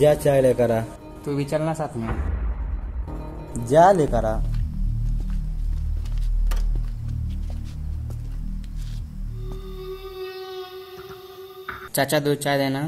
जा चाय लेकर आ। तू भी चलना साथ में। जा लेकर आ। चाचा दूध चाय देना।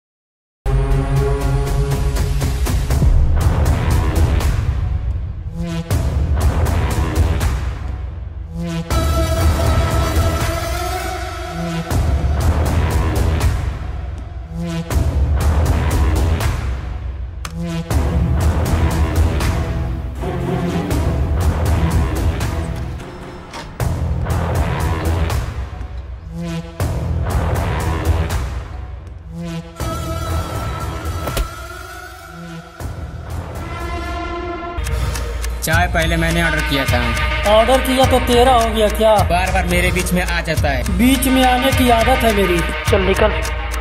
चाय पहले मैंने ऑर्डर किया था। ऑर्डर किया तो तेरा हो गया क्या? बार बार मेरे बीच में आ जाता है। बीच में आने की आदत है मेरी। चल निकल।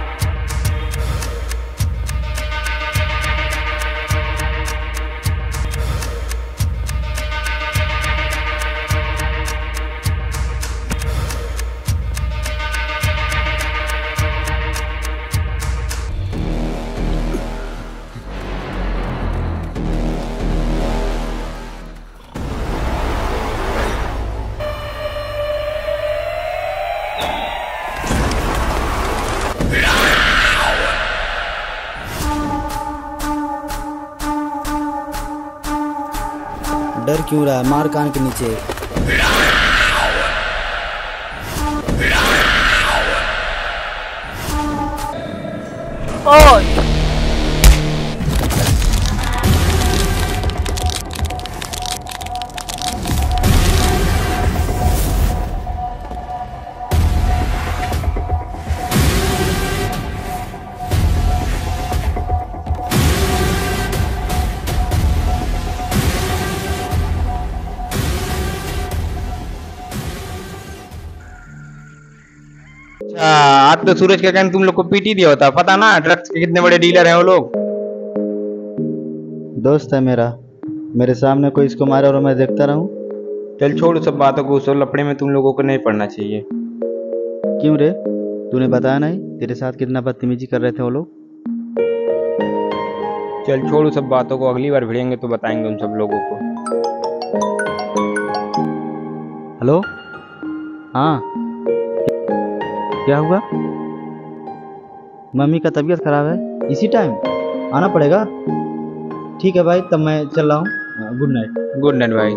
डर क्यों रहा है? मार कान के नीचे। ओए आज तो सूरज का कहना तुम लोग को पीटी दिया होता, पता ना ड्रग्स के कितने बड़े डीलर हैं वो लोग। दोस्त है मेरा, मेरे सामने कोई इसको मारे और मैं देखता रहूं? चल छोड़ सब बातों को, उस लफड़े में तुम लोगों को नहीं पड़ना चाहिए। क्यों रे, तूने बताया नहीं तेरे साथ कितना बदतमीजी कर रहे थे वो लोग? चल छोड़ सब बातों को, अगली बार भिड़ेंगे तो बताएंगे उन सब लोगों को। हेलो, हाँ क्या हुआ? मम्मी का तबीयत खराब है, इसी टाइम आना पड़ेगा? ठीक है भाई, तब मैं चल रहा हूँ। Good night. गुड नाइट भाई।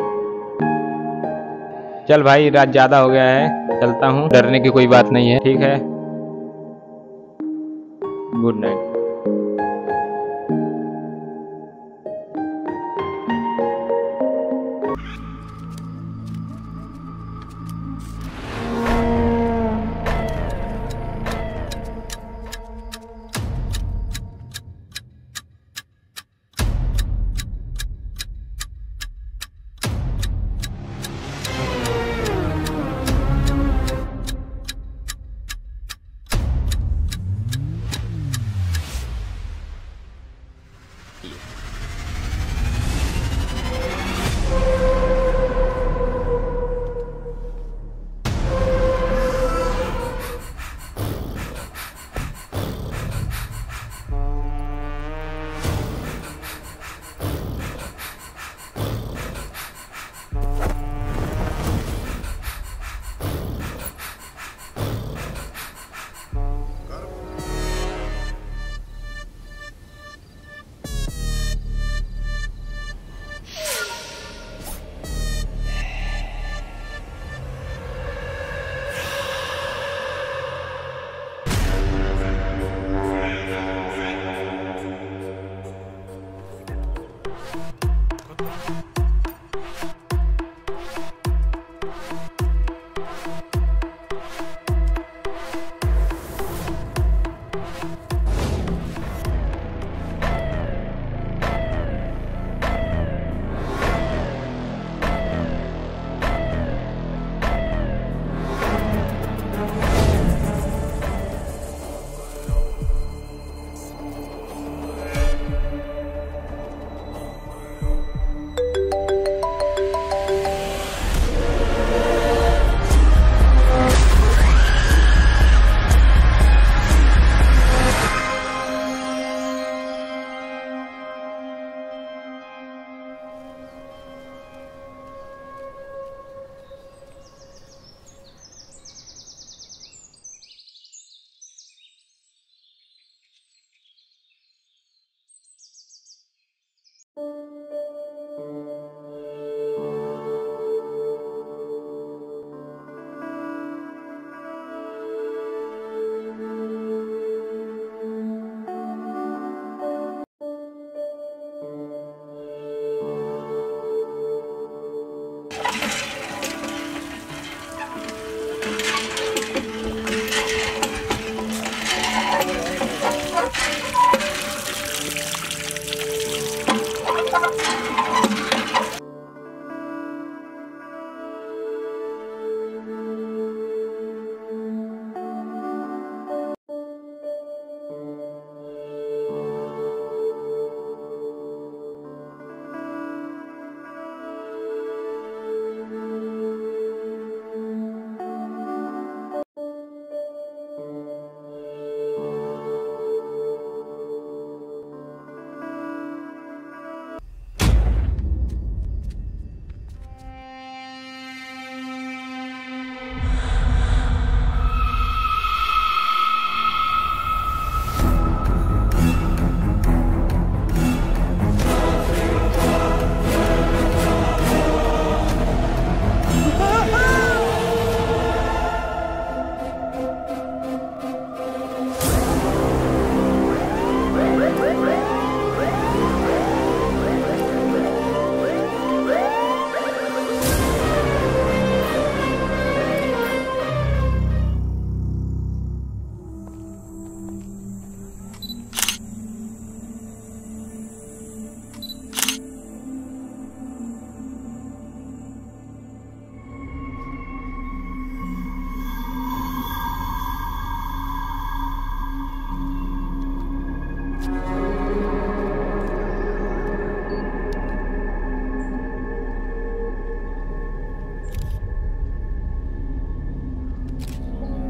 चल भाई, रात ज्यादा हो गया है, चलता हूँ। डरने की कोई बात नहीं है, ठीक है। Good night.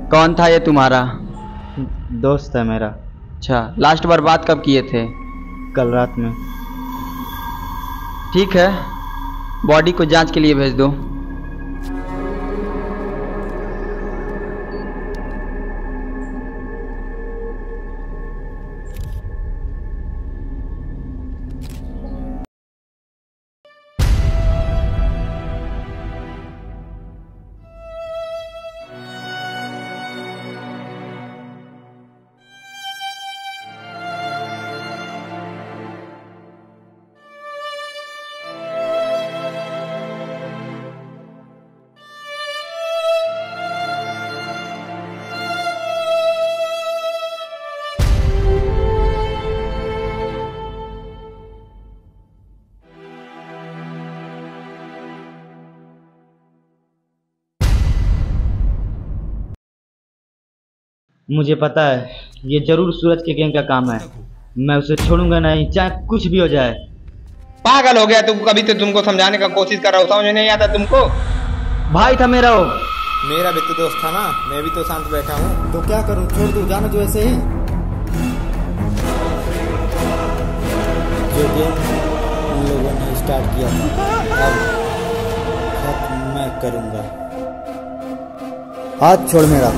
कौन था ये तुम्हारा? दोस्त है मेरा। अच्छा, लास्ट बार बात कब किए थे? कल रात में। ठीक है, बॉडी को जांच के लिए भेज दो। मुझे पता है ये जरूर सूरज के गैंग का काम है। मैं उसे छोड़ूंगा नहीं, चाहे कुछ भी हो जाए। पागल हो गया तू? कभी तो तुमको समझाने का कोशिश कर रहा हूँ, समझ नहीं आता तुमको? भाई था मेरा वो। मेरा भी तो दोस्त था ना, मैं भी तो शांत बैठा हूँ। तो क्या करूं, छोड़ दूं, जाने दो ऐसे ही। जो गेम उन लोगों ने स्टार्ट किया था, अब खत्म मैं करूँगा। हाथ छोड़ मेरा।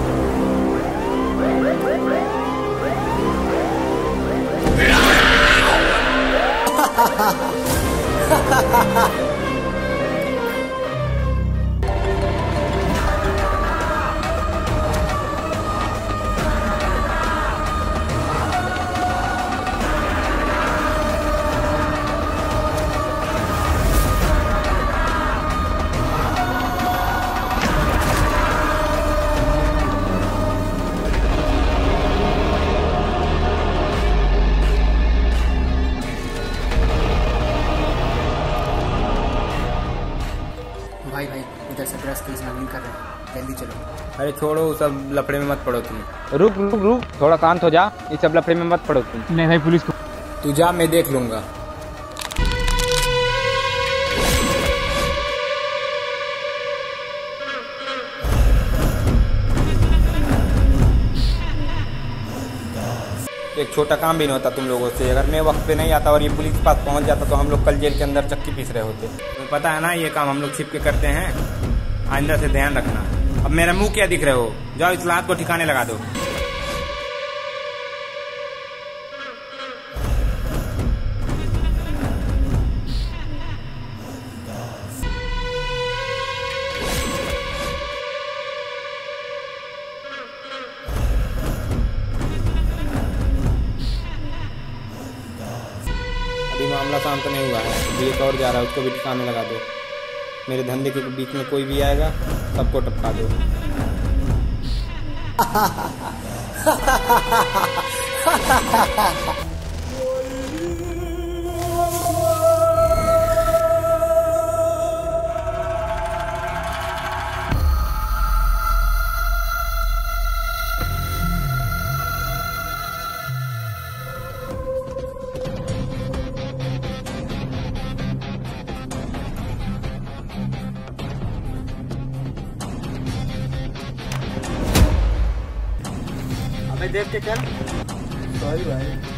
भाई भाई इधर से ड्रग्स की स्मगलिंग कर रहे हैं, जल्दी चलो। अरे छोड़ो, सब लफड़े में मत पड़ो तुम। रुक रुक रुक, थोड़ा शांत हो जा। इस सब लफड़े में मत पड़ो तुम। नहीं भाई, पुलिस को। तू जा, मैं देख लूंगा। एक छोटा काम भी नहीं होता तुम लोगों से। अगर मैं वक्त पे नहीं आता और ये पुलिस के पास पहुंच जाता तो हम लोग कल जेल के अंदर चक्की पीस रहे होते। तुम्हें पता है ना, ये काम हम लोग छिप के करते हैं। आइंदा से ध्यान रखना। अब मेरा मुंह क्या दिख रहे हो? जाओ इस लात को ठिकाने लगा दो। अभी मामला शांत नहीं हुआ है, अभी एक और जा रहा है, उसको भी ठिकाने लगा दो। मेरे धंधे के बीच में कोई भी आएगा, सबको टपका दो। अबे देख के चल। सॉरी भाई।